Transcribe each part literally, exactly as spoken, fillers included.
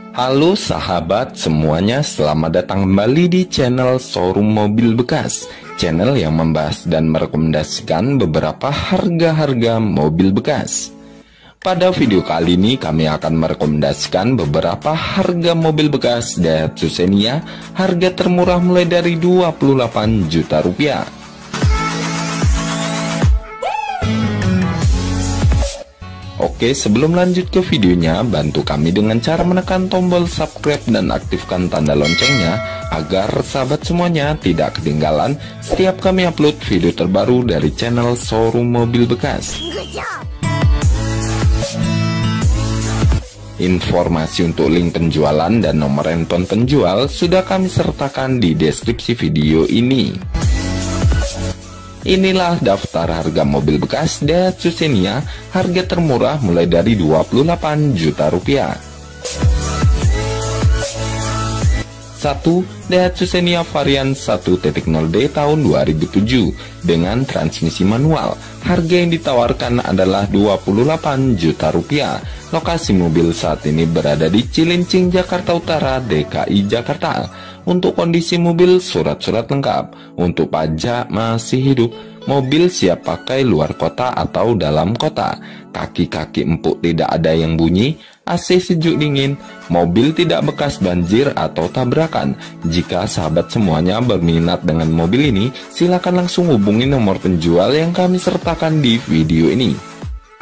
Halo sahabat semuanya, selamat datang kembali di channel Showroom Mobil Bekas, channel yang membahas dan merekomendasikan beberapa harga-harga mobil bekas. Pada video kali ini kami akan merekomendasikan beberapa harga mobil bekas Daihatsu Xenia, harga termurah mulai dari dua puluh delapan juta rupiah. Oke, sebelum lanjut ke videonya, bantu kami dengan cara menekan tombol subscribe dan aktifkan tanda loncengnya agar sahabat semuanya tidak ketinggalan setiap kami upload video terbaru dari channel Showroom Mobil Bekas. Informasi untuk link penjualan dan nomor handphone penjual sudah kami sertakan di deskripsi video ini. Inilah daftar harga mobil bekas Daihatsu Xenia, harga termurah mulai dari dua puluh delapan juta rupiah. satu. Daihatsu Xenia varian satu titik nol D tahun dua ribu tujuh dengan transmisi manual. Harga yang ditawarkan adalah dua puluh delapan juta rupiah. Lokasi mobil saat ini berada di Cilincing, Jakarta Utara, D K I Jakarta. Untuk kondisi mobil, surat-surat lengkap. Untuk pajak masih hidup. Mobil siap pakai luar kota atau dalam kota. Kaki-kaki empuk tidak ada yang bunyi. A C sejuk dingin. Mobil tidak bekas banjir atau tabrakan. Jika sahabat semuanya berminat dengan mobil ini, silakan langsung hubungi nomor penjual yang kami sertakan di video ini.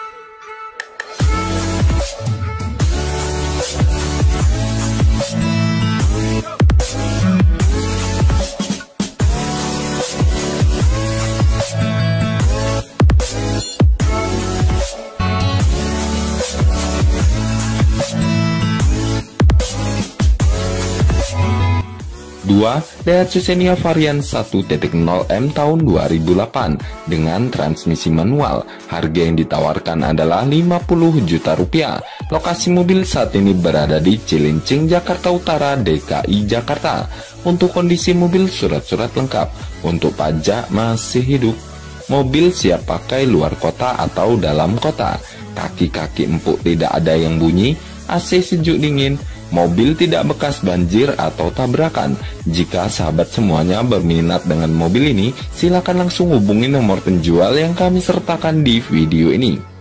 dua. Daihatsu Xenia varian satu titik nol M tahun dua ribu delapan dengan transmisi manual. Harga yang ditawarkan adalah lima puluh juta rupiah. Lokasi mobil saat ini berada di Cilincing, Jakarta Utara, D K I Jakarta. Untuk kondisi mobil, surat-surat lengkap. Untuk pajak masih hidup. Mobil siap pakai luar kota atau dalam kota. Kaki-kaki empuk tidak ada yang bunyi. A C sejuk dingin. Mobil tidak bekas banjir atau tabrakan. Jika sahabat semuanya berminat dengan mobil ini, silakan langsung hubungi nomor penjual yang kami sertakan di video ini.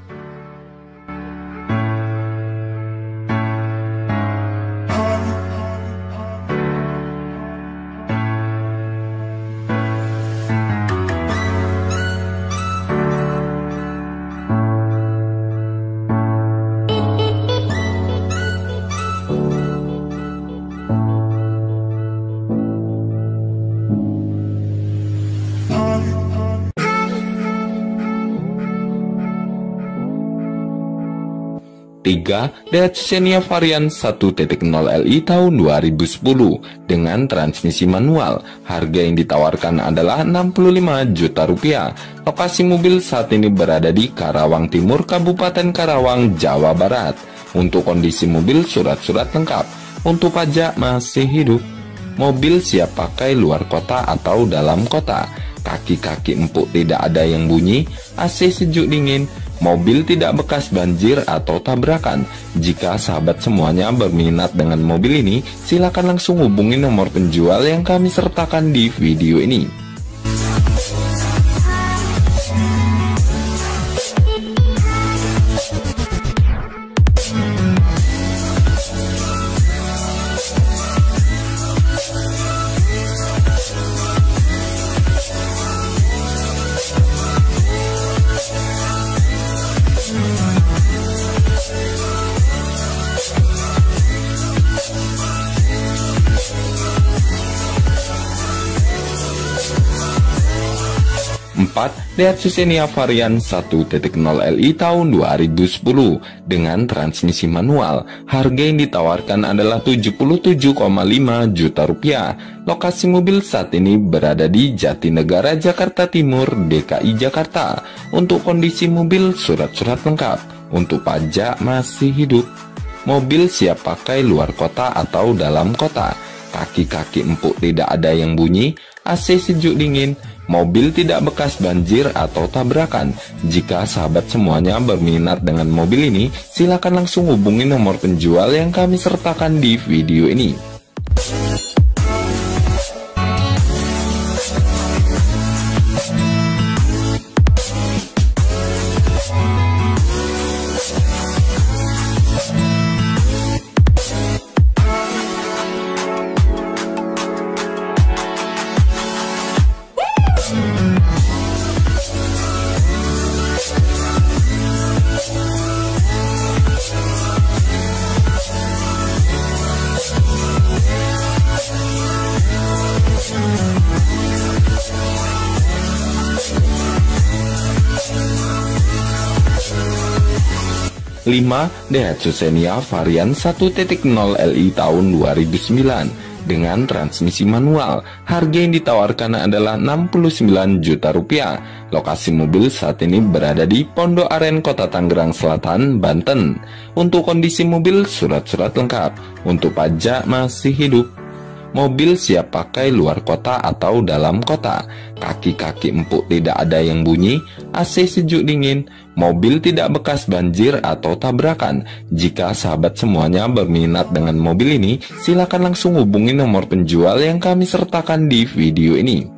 tiga. Daihatsu Xenia varian satu titik nol L I tahun dua ribu sepuluh dengan transmisi manual. Harga yang ditawarkan adalah enam puluh lima juta rupiah. Lokasi mobil saat ini berada di Karawang Timur, Kabupaten Karawang, Jawa Barat. Untuk kondisi mobil, surat-surat lengkap. Untuk pajak masih hidup. Mobil siap pakai luar kota atau dalam kota. Kaki-kaki empuk tidak ada yang bunyi. A C sejuk dingin. Mobil tidak bekas banjir atau tabrakan. Jika sahabat semuanya berminat dengan mobil ini, silakan langsung hubungi nomor penjual yang kami sertakan di video ini. empat. Daihatsu Xenia varian satu titik nol L I tahun dua ribu sepuluh dengan transmisi manual. Harga yang ditawarkan adalah tujuh puluh tujuh koma lima juta rupiah. Lokasi mobil saat ini berada di Jatinegara, Jakarta Timur, D K I Jakarta. Untuk kondisi mobil, surat-surat lengkap. Untuk pajak masih hidup. Mobil siap pakai luar kota atau dalam kota. Kaki-kaki empuk tidak ada yang bunyi. A C sejuk dingin. mobil tidak bekas banjir atau tabrakan. Jika sahabat semuanya berminat dengan mobil ini, silakan langsung hubungi nomor penjual yang kami sertakan di video ini. lima. Daihatsu Xenia varian satu titik nol L I tahun dua ribu sembilan dengan transmisi manual. Harga yang ditawarkan adalah enam puluh sembilan juta rupiah. Lokasi mobil saat ini berada di Pondok Aren, Kota Tangerang Selatan, Banten. Untuk kondisi mobil, surat-surat lengkap. Untuk pajak masih hidup. Mobil siap pakai luar kota atau dalam kota. Kaki-kaki empuk tidak ada yang bunyi, A C sejuk dingin. Mobil tidak bekas banjir atau tabrakan. Jika sahabat semuanya berminat dengan mobil ini, silakan langsung hubungi nomor penjual yang kami sertakan di video ini.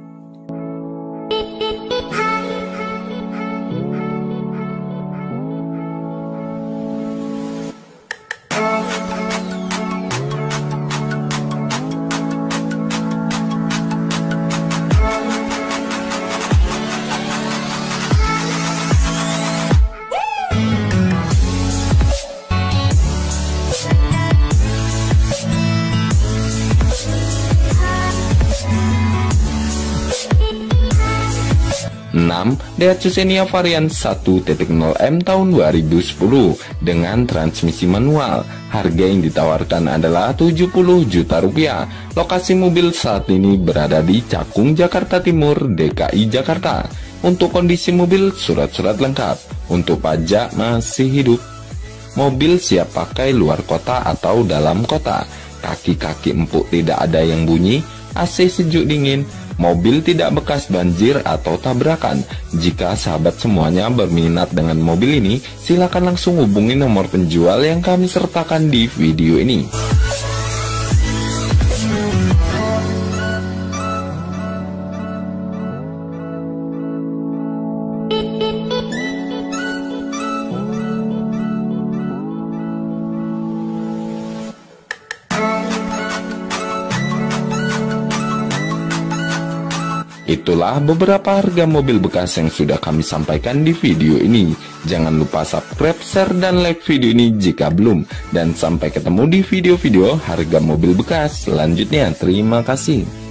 enam. Daihatsu Xenia varian satu titik nol M tahun dua ribu sepuluh dengan transmisi manual. Harga yang ditawarkan adalah tujuh puluh juta rupiah. Lokasi mobil saat ini berada di Cakung, Jakarta Timur, D K I Jakarta. Untuk kondisi mobil, surat-surat lengkap. Untuk pajak masih hidup. Mobil siap pakai luar kota atau dalam kota. Kaki-kaki empuk tidak ada yang bunyi, A C sejuk dingin. Mobil tidak bekas banjir atau tabrakan. Jika sahabat semuanya berminat dengan mobil ini, silakan langsung hubungi nomor penjual yang kami sertakan di video ini. Itulah beberapa harga mobil bekas yang sudah kami sampaikan di video ini. Jangan lupa subscribe, share, dan like video ini jika belum. Dan sampai ketemu di video-video harga mobil bekas selanjutnya. Terima kasih.